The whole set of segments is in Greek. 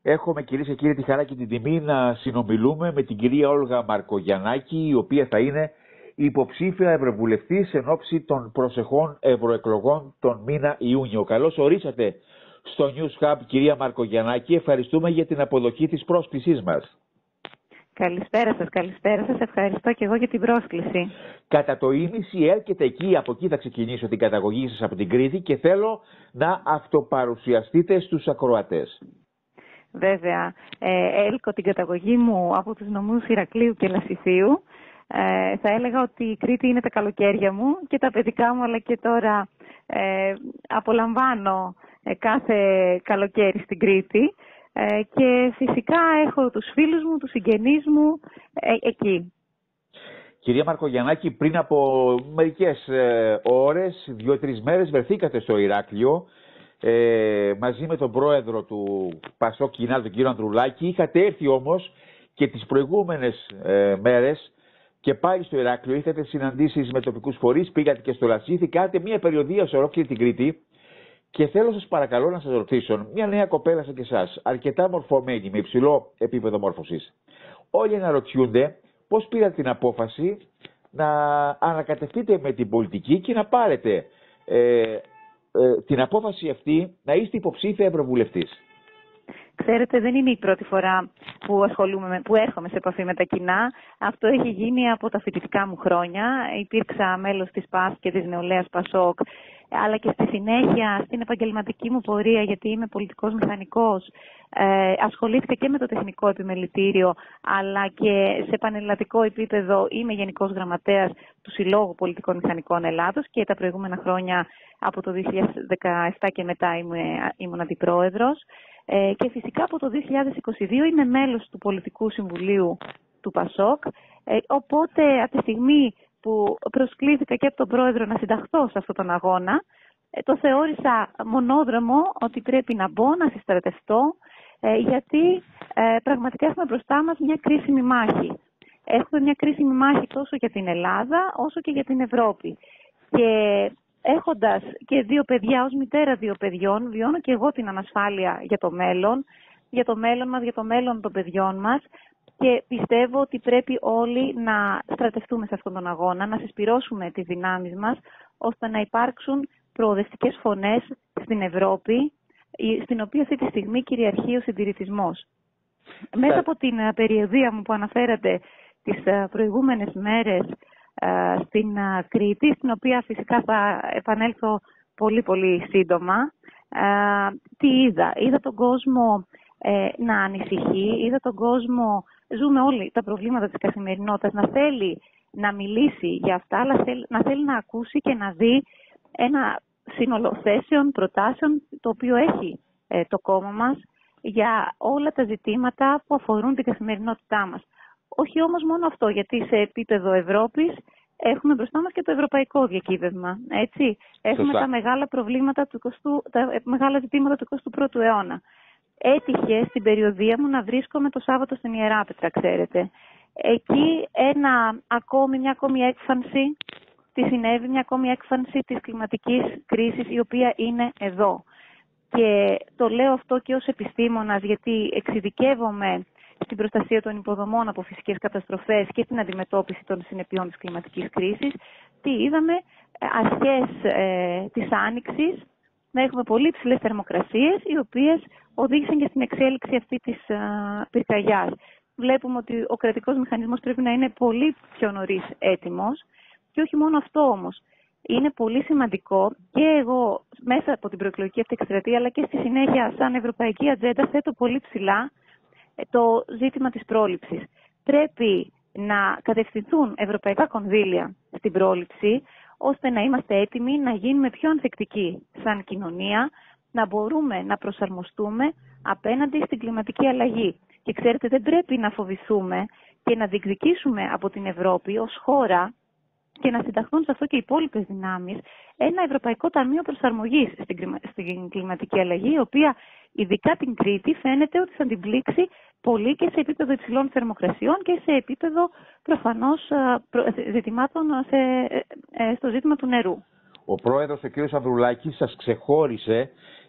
Έχουμε, κυρίες και κύριοι, τη χαρά και την τιμή να συνομιλούμε με την κυρία Όλγα Μαρκογιαννάκη, η οποία θα είναι υποψήφια ευρωβουλευτής εν ώψη των προσεχών ευρωεκλογών τον μήνα Ιούνιο. Καλώς ορίσατε στο News Hub, κυρία Μαρκογιαννάκη. Ευχαριστούμε για την αποδοχή της πρόσκλησής μας. Καλησπέρα σας, καλησπέρα σας. Ευχαριστώ και εγώ για την πρόσκληση. Κατά το ήμιση έρχεται εκεί, από εκεί θα ξεκινήσω την καταγωγή σας από την Κρήτη και θέλω να αυτοπαρουσιαστείτε στους ακροατές. Βέβαια, έλκω την καταγωγή μου από τους νομούς Ηρακλείου και Λασιθίου. Θα έλεγα ότι η Κρήτη είναι τα καλοκαίρια μου και τα παιδικά μου, αλλά και τώρα απολαμβάνω κάθε καλοκαίρι στην Κρήτη. Και φυσικά έχω τους φίλους μου, τους συγγενείς μου εκεί. Κυρία Μαρκογιαννάκη, πριν από μερικές ώρες, 2-3 μέρες, βρεθήκατε στο Ηράκλειο μαζί με τον πρόεδρο του Πασόκ Κινάλ, τον κύριο Ανδρουλάκη. Είχατε έρθει όμως και τις προηγούμενες μέρες και πάλι στο Ηράκλειο. Είχατε συναντήσεις με τοπικούς φορείς, πήγατε και στο Λασίθι, κάνατε μια περιοδεία σε ολόκληρη την Κρήτη. Και θέλω σας παρακαλώ να σας ρωτήσω, μια νέα κοπέλα σαν και εσάς, αρκετά μορφωμένη, με υψηλό επίπεδο μόρφωσης. Όλοι αναρωτιούνται πώς πήρατε την απόφαση να ανακατευτείτε με την πολιτική και να πάρετε την απόφαση αυτή να είστε υποψήφια ευρωβουλευτής. Ξέρετε, δεν είναι η πρώτη φορά που έρχομαι σε επαφή με τα κοινά. Αυτό έχει γίνει από τα φοιτητικά μου χρόνια. Υπήρξα μέλος της ΠΑΣ και της νεολαίας Πασόκ, αλλά και στη συνέχεια στην επαγγελματική μου πορεία, γιατί είμαι πολιτικός μηχανικός. Ασχολήθηκα και με το τεχνικό επιμελητήριο, αλλά και σε πανελλαδικό επίπεδο είμαι γενικός γραμματέας του Συλλόγου Πολιτικών Μηχανικών Ελλάδος και τα προηγούμενα χρόνια, από το 2017 και μετά, ήμουν αντιπρόεδρος. Και φυσικά από το 2022 είμαι μέλος του Πολιτικού Συμβουλίου του Πασόκ, οπότε από τη στιγμή που προσκλήθηκα και από τον πρόεδρο να συνταχθώ σε αυτόν τον αγώνα, το θεώρησα μονόδρομο ότι πρέπει να μπω, να συστρατευτώ, γιατί πραγματικά έχουμε μπροστά μας μια κρίσιμη μάχη. Έχουμε μια κρίσιμη μάχη τόσο για την Ελλάδα όσο και για την Ευρώπη. Και έχοντας και δύο παιδιά, ως μητέρα δύο παιδιών, βιώνω και εγώ την ανασφάλεια για το μέλλον μας, για το μέλλον των παιδιών μας, και πιστεύω ότι πρέπει όλοι να στρατευτούμε σε αυτόν τον αγώνα, να συσπυρώσουμε τις δυνάμεις μας, ώστε να υπάρξουν προοδευτικές φωνές στην Ευρώπη, στην οποία αυτή τη στιγμή κυριαρχεί ο συντηρητισμός. Μέσα από την περιοδία μου που αναφέρατε τις προηγούμενες μέρες στην Κρήτη, στην οποία φυσικά θα επανέλθω πολύ πολύ σύντομα, τι είδα? Είδα τον κόσμο να ανησυχεί, είδα τον κόσμο, ζούμε όλοι τα προβλήματα της καθημερινότητας, να θέλει να μιλήσει για αυτά, αλλά να θέλει να ακούσει και να δει ένα σύνολο θέσεων, προτάσεων, το οποίο έχει το κόμμα μας για όλα τα ζητήματα που αφορούν την καθημερινότητά μας. Όχι όμως μόνο αυτό, γιατί σε επίπεδο Ευρώπης έχουμε μπροστά μας και το ευρωπαϊκό διακύβευμα. Έτσι. Έχουμε τα μεγάλα προβλήματα τα μεγάλα ζητήματα του 21ου αιώνα. Έτυχε στην περιοδία μου να βρίσκομαι το Σάββατο στην Ιεράπετρα, ξέρετε. Εκεί μια ακόμη έκφανση συνέβη, μια ακόμη έκφανση της κλιματικής κρίσης, η οποία είναι εδώ. Και το λέω αυτό και ως επιστήμονας, γιατί εξειδικεύομαι στην προστασία των υποδομών από φυσικές καταστροφές και την αντιμετώπιση των συνεπειών της κλιματικής κρίσης. Τι είδαμε? Αρχές της Άνοιξης να έχουμε πολύ ψηλές θερμοκρασίες, οι οποίες οδήγησαν και στην εξέλιξη αυτή της πυρκαγιάς. Βλέπουμε ότι ο κρατικός μηχανισμός πρέπει να είναι πολύ πιο νωρίς έτοιμος. Και όχι μόνο αυτό όμως. Είναι πολύ σημαντικό και εγώ μέσα από την προεκλογική αυτή εκστρατεία, αλλά και στη συνέχεια σαν ευρωπαϊκή ατζέντα, θέτω πολύ ψηλά το ζήτημα της πρόληψης. Πρέπει να κατευθυνθούν ευρωπαϊκά κονδύλια στην πρόληψη, ώστε να είμαστε έτοιμοι να γίνουμε πιο ανθεκτικοί σαν κοινωνία, να μπορούμε να προσαρμοστούμε απέναντι στην κλιματική αλλαγή. Και ξέρετε, δεν πρέπει να φοβηθούμε και να διεκδικήσουμε από την Ευρώπη ως χώρα, και να συνταχθούν σε αυτό και οι υπόλοιπες δυνάμεις, ένα Ευρωπαϊκό Ταμείο Προσαρμογής στην κλιματική αλλαγή, η οποία ειδικά την Κρήτη φαίνεται ότι θα την πλήξει πολύ και σε επίπεδο υψηλών θερμοκρασιών και σε επίπεδο προφανώς ζητημάτων στο ζήτημα του νερού. Ο πρόεδρος, ο κ. Ανδρουλάκης, σας ξεχώρισε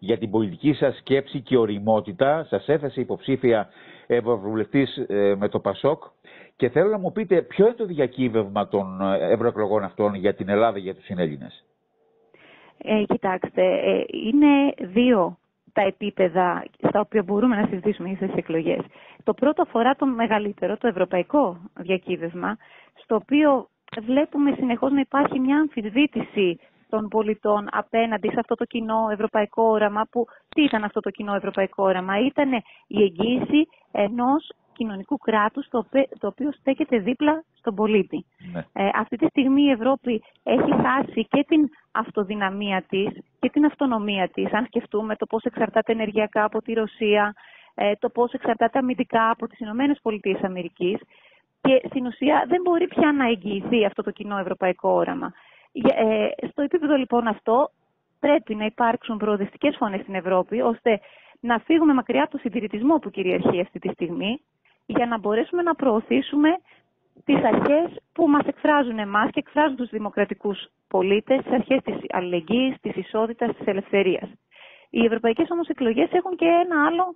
για την πολιτική σας σκέψη και ωριμότητα. Σας έθεσε υποψήφια ευρωβουλευτής με το ΠΑΣΟΚ και θέλω να μου πείτε ποιο είναι το διακύβευμα των ευρωεκλογών αυτών για την Ελλάδα, για τους συνέλληνες. Κοιτάξτε, είναι δύο τα επίπεδα στα οποία μπορούμε να συζητήσουμε για τις εκλογές. Το πρώτο αφορά το μεγαλύτερο, το ευρωπαϊκό διακύβευμα, στο οποίο βλέπουμε συνεχώς να υπάρχει μια αμφισβήτηση των πολιτών απέναντι σε αυτό το κοινό ευρωπαϊκό όραμα. Τι ήταν αυτό το κοινό ευρωπαϊκό όραμα? Ήταν η εγγύηση ενός κοινωνικού κράτους το οποίο στέκεται δίπλα στον πολίτη. Ναι. Αυτή τη στιγμή η Ευρώπη έχει χάσει και την αυτοδυναμία της και την αυτονομία της, αν σκεφτούμε το πώς εξαρτάται ενεργειακά από τη Ρωσία, το πώς εξαρτάται αμυντικά από τις Ηνωμένες Πολιτείες Αμερικής, και στην ουσία δεν μπορεί πια να εγγυηθεί αυτό το κοινό ευρωπαϊκό όραμα. Στο επίπεδο λοιπόν αυτό πρέπει να υπάρξουν προοδευτικές φωνές στην Ευρώπη, ώστε να φύγουμε μακριά από το συντηρητισμό που κυριαρχεί αυτή τη στιγμή, για να μπορέσουμε να προωθήσουμε τις αρχές που μας εκφράζουν εμάς και εκφράζουν τους δημοκρατικούς πολίτες, τις αρχές της αλληλεγγύης, της ισότητας, της ελευθερίας. Οι ευρωπαϊκές όμως εκλογές έχουν και ένα άλλο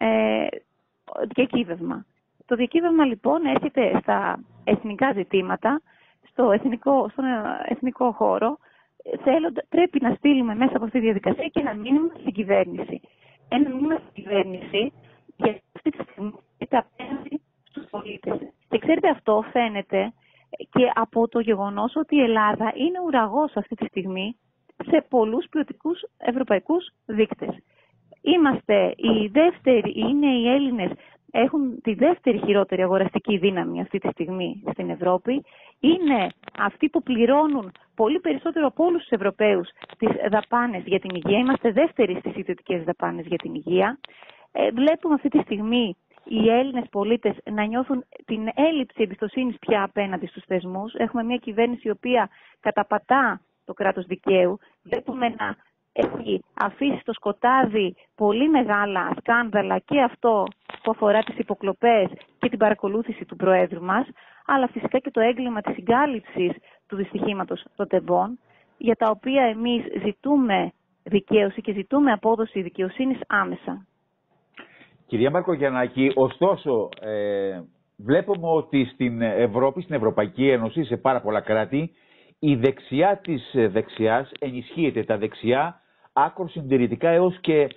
διακύβευμα. Το διακύβευμα λοιπόν έρχεται στα εθνικά ζητήματα, στον εθνικό χώρο. Πρέπει να στείλουμε μέσα από αυτή τη διαδικασία και ένα μήνυμα στην κυβέρνηση. Ένα μήνυμα στην κυβέρνηση για αυτή τη στιγμή απέναντι στους πολίτες. Και ξέρετε, αυτό φαίνεται και από το γεγονός ότι η Ελλάδα είναι ουραγός αυτή τη στιγμή σε πολλούς ποιοτικούς ευρωπαϊκούς δείκτες. Είμαστε οι δεύτεροι, οι Έλληνες έχουν τη δεύτερη χειρότερη αγοραστική δύναμη αυτή τη στιγμή στην Ευρώπη. Είναι αυτοί που πληρώνουν πολύ περισσότερο από όλους τους Ευρωπαίους τις δαπάνες για την υγεία. Είμαστε δεύτεροι στις ιδιωτικές δαπάνες για την υγεία. Βλέπουμε αυτή τη στιγμή οι Έλληνες πολίτες να νιώθουν την έλλειψη εμπιστοσύνης πια απέναντι στους θεσμούς. Έχουμε μια κυβέρνηση η οποία καταπατά το κράτος δικαίου. Βλέπουμε να έχει αφήσει στο σκοτάδι πολύ μεγάλα σκάνδαλα, και αυτό που αφορά τις υποκλοπές και την παρακολούθηση του Προέδρου μας, αλλά φυσικά και το έγκλημα της συγκάλυψης του δυστυχήματος των τεμπών, για τα οποία εμείς ζητούμε δικαίωση και ζητούμε απόδοση δικαιοσύνης άμεσα. Κυρία Μαρκογιαννάκη, ωστόσο βλέπουμε ότι στην Ευρώπη, στην Ευρωπαϊκή Ένωση, σε πάρα πολλά κράτη, η δεξιά της δεξιάς ενισχύεται. Τα δεξιά άκρο συντηρητικά έως και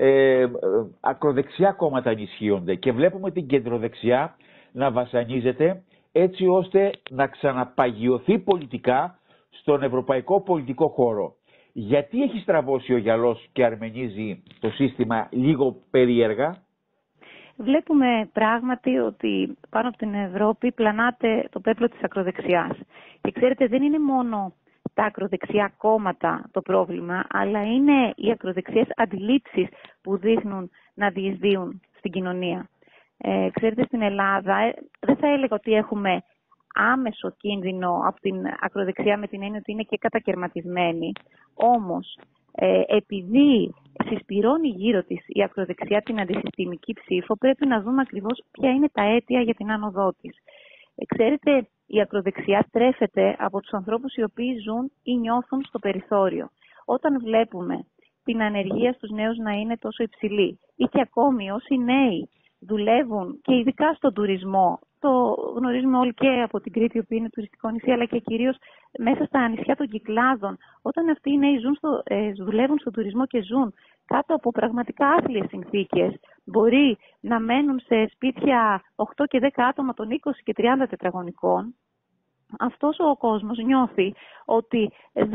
ακροδεξιά κόμματα ενισχύονται. Και βλέπουμε την κεντροδεξιά να βασανίζεται, έτσι ώστε να ξαναπαγιωθεί πολιτικά στον ευρωπαϊκό πολιτικό χώρο. Γιατί έχει στραβώσει ο γυαλός και αρμενίζει το σύστημα λίγο περίεργα? Βλέπουμε πράγματι ότι πάνω από την Ευρώπη πλανάται το πέπλο της ακροδεξιάς. Και ξέρετε, δεν είναι μόνο τα ακροδεξιά κόμματα το πρόβλημα, αλλά είναι οι ακροδεξιές αντιλήψεις που δείχνουν να διεισδύουν στην κοινωνία. Ξέρετε, στην Ελλάδα δεν θα έλεγα ότι έχουμε άμεσο κίνδυνο από την ακροδεξιά, με την έννοια ότι είναι και κατακερματισμένη. Όμως, επειδή συσπυρώνει γύρω της η ακροδεξιά την αντισυστημική ψήφο, πρέπει να δούμε ακριβώς ποια είναι τα αίτια για την άνοδό της. Ξέρετε, η ακροδεξιά τρέφεται από τους ανθρώπους οι οποίοι ζουν ή νιώθουν στο περιθώριο. Όταν βλέπουμε την ανεργία στους νέους να είναι τόσο υψηλή, ή και ακόμη όσοι νέοι δουλεύουν και ειδικά στον τουρισμό, το γνωρίζουμε όλοι και από την Κρήτη, η οποία είναι τουριστικό νησί, αλλά και κυρίως μέσα στα νησιά των Κυκλάδων, όταν αυτοί οι νέοι δουλεύουν στον τουρισμό και ζουν κάτω από πραγματικά άθλιες συνθήκες, μπορεί να μένουν σε σπίτια 8 και 10 άτομα των 20 και 30 τετραγωνικών. Αυτός ο κόσμος νιώθει ότι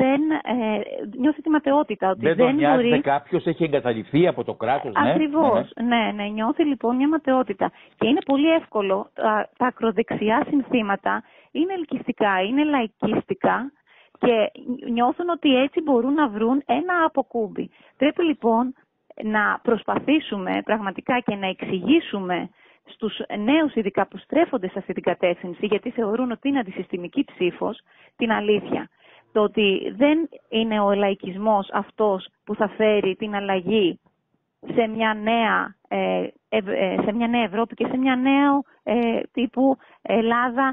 νιώθει τη ματαιότητα. Ότι δεν νοιάζεται μπορεί... κάποιος έχει εγκαταλειφθεί από το κράτος. Ακριβώς. Ναι, νιώθει λοιπόν μια ματαιότητα. Και είναι πολύ εύκολο. Τα ακροδεξιά συνθήματα είναι ελκυστικά, είναι λαϊκίστικα και νιώθουν ότι έτσι μπορούν να βρουν ένα αποκούμπι. Πρέπει λοιπόν να προσπαθήσουμε πραγματικά και να εξηγήσουμε στους νέους ειδικά που στρέφονται σε αυτή την κατεύθυνση, γιατί θεωρούν ότι είναι αντισυστημική ψήφος, την αλήθεια. Το ότι δεν είναι ο λαϊκισμός αυτός που θα φέρει την αλλαγή σε μια νέα Ευρώπη και σε μια νέα τύπου Ελλάδα,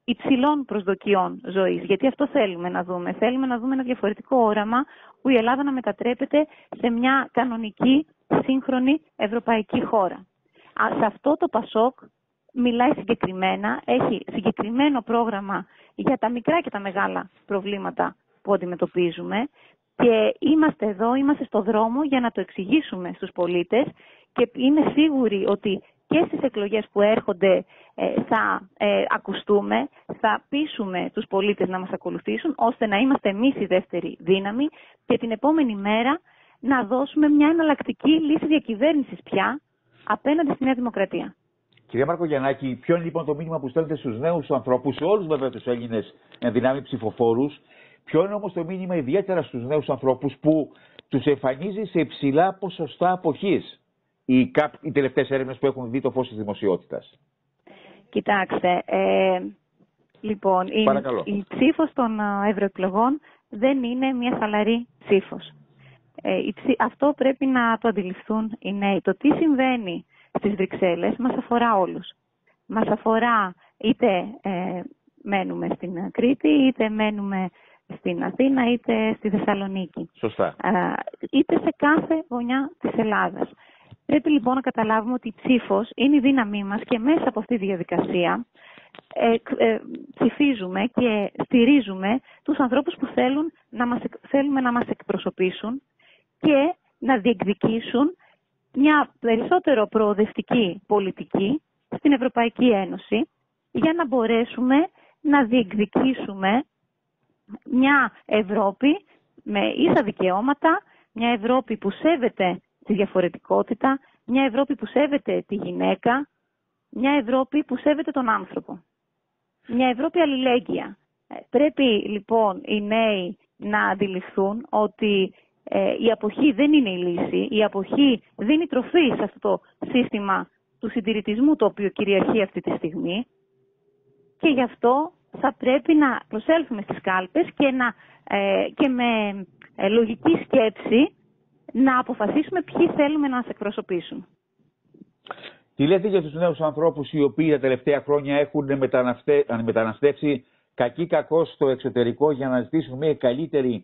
υψηλών προσδοκιών ζωής. Γιατί αυτό θέλουμε να δούμε. Θέλουμε να δούμε ένα διαφορετικό όραμα που η Ελλάδα να μετατρέπεται σε μια κανονική, σύγχρονη ευρωπαϊκή χώρα. Σε αυτό το ΠΑΣΟΚ μιλάει συγκεκριμένα, έχει συγκεκριμένο πρόγραμμα για τα μικρά και τα μεγάλα προβλήματα που αντιμετωπίζουμε και είμαστε εδώ, είμαστε στο δρόμο για να το εξηγήσουμε στους πολίτες και είμαι σίγουρη ότι και στις εκλογές που έρχονται θα ακουστούμε, θα πείσουμε τους πολίτες να μας ακολουθήσουν, ώστε να είμαστε εμείς η δεύτερη δύναμη και την επόμενη μέρα να δώσουμε μια εναλλακτική λύση διακυβέρνησης πια απέναντι στη Νέα Δημοκρατία. Κυρία Μαρκογιαννάκη, ποιο είναι λοιπόν το μήνυμα που στέλνετε στους νέους ανθρώπους, σε όλους βέβαια τους Έλληνες ενδυνάμει ψηφοφόρους, ποιο είναι όμως το μήνυμα ιδιαίτερα στους νέους ανθρώπους που τους εμφανίζει σε υψηλά ποσοστά αποχής οι τελευταίες έρευνες που έχουν δει το φως της δημοσιότητας? Κοιτάξτε, λοιπόν, η ψήφος των ευρωεκλογών δεν είναι μια χαλαρή ψήφος. Αυτό πρέπει να το αντιληφθούν οι νέοι. Το τι συμβαίνει στις Βρυξέλλες μας αφορά όλους. Μας αφορά είτε μένουμε στην Κρήτη, είτε μένουμε στην Αθήνα, είτε στη Θεσσαλονίκη. Σωστά. Είτε σε κάθε γωνιά της Ελλάδας. Πρέπει λοιπόν να καταλάβουμε ότι η ψήφος είναι η δύναμή μας και μέσα από αυτή τη διαδικασία ψηφίζουμε και στηρίζουμε τους ανθρώπους που θέλουμε να μας εκπροσωπήσουν και να διεκδικήσουν μια περισσότερο προοδευτική πολιτική στην Ευρωπαϊκή Ένωση για να μπορέσουμε να διεκδικήσουμε μια Ευρώπη με ίσα δικαιώματα, μια Ευρώπη που σέβεται τη διαφορετικότητα, μια Ευρώπη που σέβεται τη γυναίκα, μια Ευρώπη που σέβεται τον άνθρωπο. Μια Ευρώπη αλληλέγγυα. Πρέπει λοιπόν οι νέοι να αντιληφθούν ότι η αποχή δεν είναι η λύση. Η αποχή δίνει τροφή σε αυτό το σύστημα του συντηρητισμού το οποίο κυριαρχεί αυτή τη στιγμή και γι' αυτό θα πρέπει να προσέλθουμε στις κάλπες και με λογική σκέψη να αποφασίσουμε ποιοι θέλουμε να μας εκπροσωπήσουν. Τι λέτε για τους νέους ανθρώπους οι οποίοι τα τελευταία χρόνια έχουν μεταναστεύσει κακή κακός στο εξωτερικό για να ζητήσουν μια καλύτερη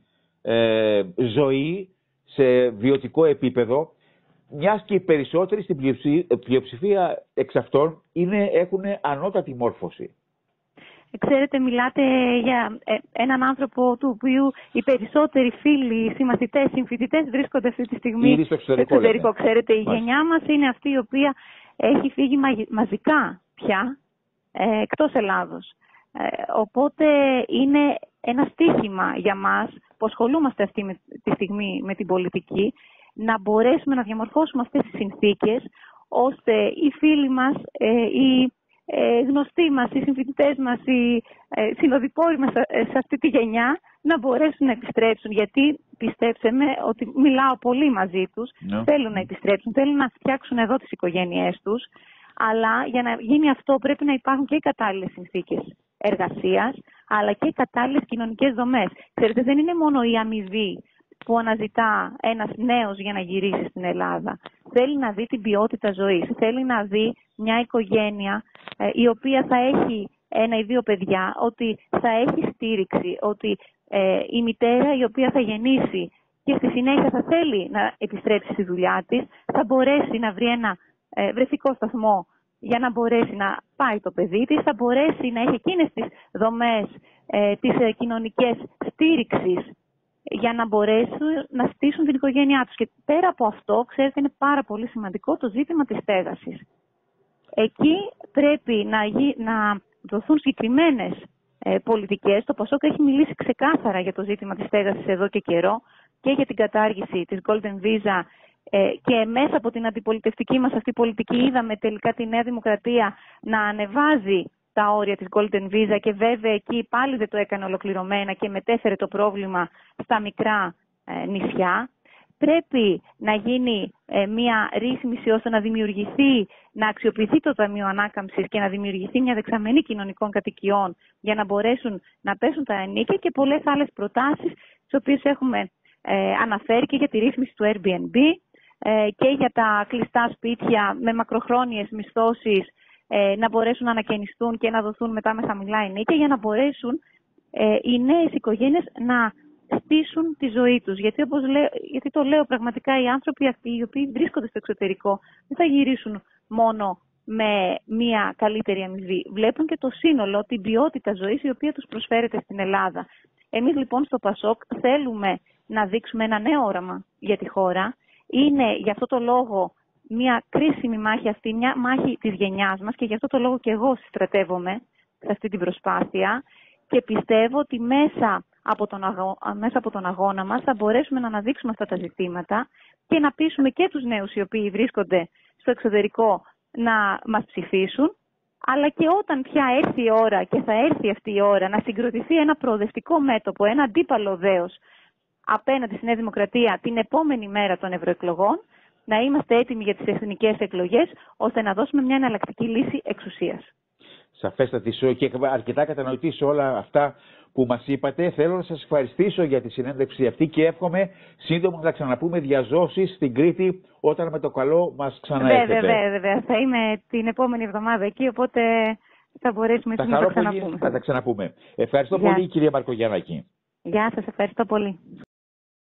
ζωή σε βιωτικό επίπεδο, μιας και οι περισσότεροι στην πλειοψηφία εξ αυτών έχουν ανώτατη μόρφωση? Ξέρετε, μιλάτε για έναν άνθρωπο του οποίου οι περισσότεροι φίλοι, συμμαθητές, συμφοιτητές βρίσκονται αυτή τη στιγμή ήδη στο εξωτερικό. Ξέρετε, η γενιά μας είναι αυτή η οποία έχει φύγει μαζικά πια εκτός Ελλάδος. Οπότε είναι ένα στίχημα για μας που ασχολούμαστε αυτή τη στιγμή με την πολιτική να μπορέσουμε να διαμορφώσουμε αυτές τις συνθήκες ώστε οι φίλοι μας, οι γνωστοί μας, οι συμφοιτητές μας, οι συνοδοιπόροι μας σε αυτή τη γενιά να μπορέσουν να επιστρέψουν. Γιατί πιστέψτε με ότι μιλάω πολύ μαζί τους, θέλουν να επιστρέψουν, θέλουν να φτιάξουν εδώ τις οικογένειές τους, αλλά για να γίνει αυτό πρέπει να υπάρχουν και οι κατάλληλες συνθήκες εργασίας, αλλά και οι κατάλληλες κοινωνικές δομές. Ξέρετε, δεν είναι μόνο η αμοιβή που αναζητά ένας νέος για να γυρίσει στην Ελλάδα. Θέλει να δει την ποιότητα ζωής, θέλει να δει μια οικογένεια η οποία θα έχει ένα ή δύο παιδιά, ότι θα έχει στήριξη, ότι η μητέρα η οποία θα γεννήσει και στη συνέχεια θα θέλει να επιστρέψει στη δουλειά της, θα μπορέσει να βρει ένα βρεφικό σταθμό για να μπορέσει να πάει το παιδί της, θα μπορέσει να έχει εκείνες τις δομές, τις κοινωνικές στήριξης για να μπορέσουν να στήσουν την οικογένειά τους. Και πέρα από αυτό, ξέρετε, είναι πάρα πολύ σημαντικό το ζήτημα της στέγασης. Εκεί πρέπει να δοθούν συγκεκριμένες πολιτικές. Το ΠΑΣΟΚ έχει μιλήσει ξεκάθαρα για το ζήτημα της στέγασης εδώ και καιρό και για την κατάργηση της Golden Visa και μέσα από την αντιπολιτευτική μας αυτή πολιτική είδαμε τελικά τη Νέα Δημοκρατία να ανεβάζει τα όρια της Golden Visa και βέβαια εκεί πάλι δεν το έκανε ολοκληρωμένα και μετέφερε το πρόβλημα στα μικρά νησιά. Πρέπει να γίνει μια ρύθμιση ώστε να δημιουργηθεί, να αξιοποιηθεί το Ταμείο Ανάκαμψης και να δημιουργηθεί μια δεξαμενή κοινωνικών κατοικιών για να μπορέσουν να πέσουν τα ενοίκια και πολλές άλλες προτάσεις τις οποίες έχουμε αναφέρει και για τη ρύθμιση του Airbnb και για τα κλειστά σπίτια με μακροχρόνιες μισθώσεις να μπορέσουν να ανακαινιστούν και να δοθούν μετά με χαμηλά ενίκια, για να μπορέσουν οι νέες οικογένειες να στήσουν τη ζωή τους. Γιατί το λέω πραγματικά, οι άνθρωποι αυτοί οι οποίοι βρίσκονται στο εξωτερικό δεν θα γυρίσουν μόνο με μια καλύτερη αμοιβή. Βλέπουν και το σύνολο, την ποιότητα ζωής η οποία τους προσφέρεται στην Ελλάδα. Εμείς λοιπόν στο ΠΑΣΟΚ θέλουμε να δείξουμε ένα νέο όραμα για τη χώρα. Είναι γι' αυτό το λόγο μια κρίσιμη μάχη αυτή, μια μάχη της γενιάς μας, και γι' αυτό το λόγο και εγώ συστρατεύομαι σε αυτή την προσπάθεια και πιστεύω ότι μέσα από τον αγώνα μας θα μπορέσουμε να αναδείξουμε αυτά τα ζητήματα και να πείσουμε και τους νέους οι οποίοι βρίσκονται στο εξωτερικό να μας ψηφίσουν, αλλά και όταν πια έρθει η ώρα, και θα έρθει αυτή η ώρα, να συγκροτηθεί ένα προοδευτικό μέτωπο, ένα αντίπαλο δέος απέναντι στη Νέα Δημοκρατία την επόμενη μέρα των ευρωεκλογών, να είμαστε έτοιμοι για τις εθνικές εκλογές, ώστε να δώσουμε μια εναλλακτική λύση εξουσίας. Σαφέστατη και αρκετά κατανοητή σε όλα αυτά που μας είπατε. Θέλω να σας ευχαριστήσω για τη συνέντευξη αυτή και εύχομαι σύντομα να τα ξαναπούμε διαζώσεις στην Κρήτη, όταν με το καλό μας ξαναέρθετε. Βέβαια. Θα είμαι την επόμενη εβδομάδα εκεί, οπότε θα μπορέσουμε να τα ξαναπούμε. Θα τα ξαναπούμε. Ευχαριστώ πολύ, κυρία Μαρκογιαννάκη. Γεια σας, ευχαριστώ πολύ.